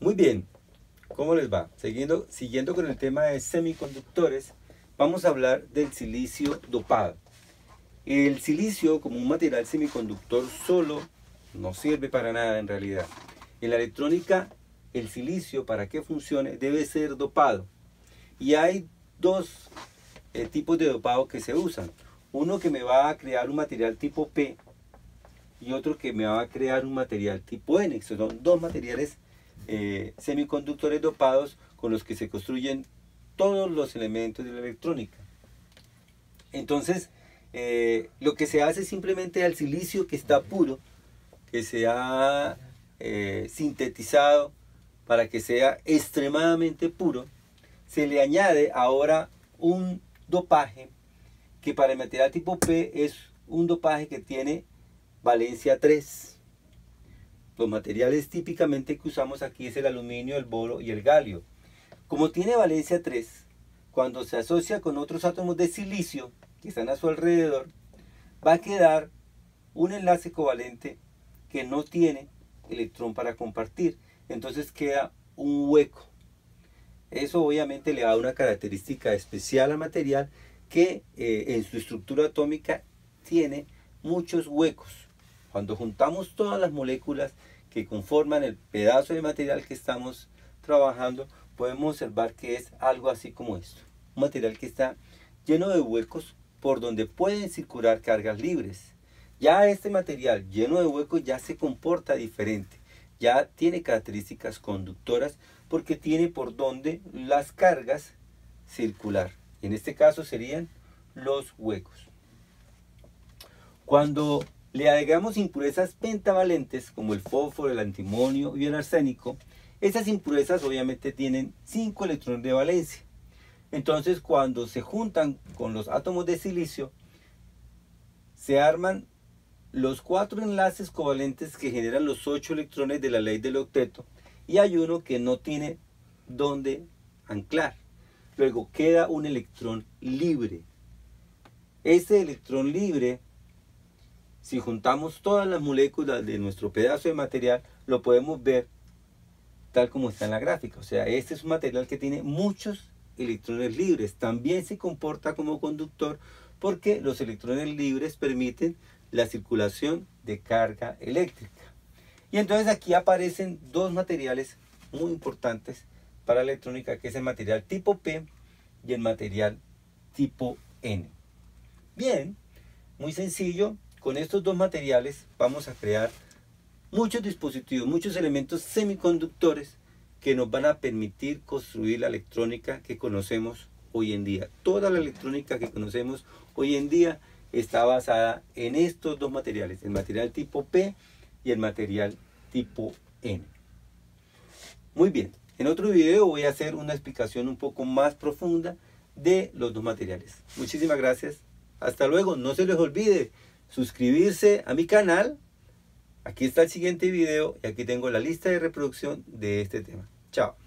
Muy bien, ¿cómo les va? Siguiendo con el tema de semiconductores, vamos a hablar del silicio dopado. El silicio como un material semiconductor solo no sirve para nada en realidad. En la electrónica, el silicio, para que funcione, debe ser dopado. Y hay dos tipos de dopado que se usan. Uno que me va a crear un material tipo P y otro que me va a crear un material tipo N. Son dos materiales semiconductores dopados con los que se construyen todos los elementos de la electrónica. Entonces, lo que se hace simplemente al silicio que está puro, que se ha sintetizado para que sea extremadamente puro, se le añade ahora un dopaje que para el material tipo P es un dopaje que tiene valencia 3. Los materiales típicamente que usamos aquí es el aluminio, el boro y el galio. Como tiene valencia 3, cuando se asocia con otros átomos de silicio que están a su alrededor, va a quedar un enlace covalente que no tiene electrón para compartir. Entonces queda un hueco. Eso obviamente le da una característica especial al material que en su estructura atómica tiene muchos huecos. Cuando juntamos todas las moléculas que conforman el pedazo de material que estamos trabajando, podemos observar que es algo así como esto. Un material que está lleno de huecos por donde pueden circular cargas libres. Ya este material lleno de huecos ya se comporta diferente. Ya tiene características conductoras porque tiene por donde las cargas circular. En este caso serían los huecos. Cuando le agregamos impurezas pentavalentes como el fósforo, el antimonio y el arsénico, esas impurezas obviamente tienen 5 electrones de valencia. Entonces cuando se juntan con los átomos de silicio, se arman los 4 enlaces covalentes que generan los 8 electrones de la ley del octeto, y hay uno que no tiene dónde anclar. Luego queda un electrón libre. Ese electrón libre, si juntamos todas las moléculas de nuestro pedazo de material, lo podemos ver tal como está en la gráfica. O sea, este es un material que tiene muchos electrones libres. También se comporta como conductor porque los electrones libres permiten la circulación de carga eléctrica. Y entonces aquí aparecen dos materiales muy importantes para la electrónica, que es el material tipo P y el material tipo N. Bien, muy sencillo. Con estos dos materiales vamos a crear muchos dispositivos, muchos elementos semiconductores que nos van a permitir construir la electrónica que conocemos hoy en día. Toda la electrónica que conocemos hoy en día está basada en estos dos materiales, el material tipo P y el material tipo N. Muy bien, en otro video voy a hacer una explicación un poco más profunda de los dos materiales. Muchísimas gracias, hasta luego. No se les olvide suscribirse a mi canal. Aquí está el siguiente video y aquí tengo la lista de reproducción de este tema. Chao.